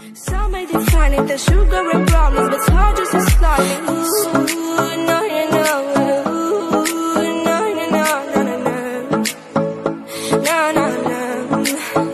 Some may define it as sugar and problems, but it's all just a slightly. Ooh, no, no, no. Ooh, no, no, no, no, no, no. No, no, no.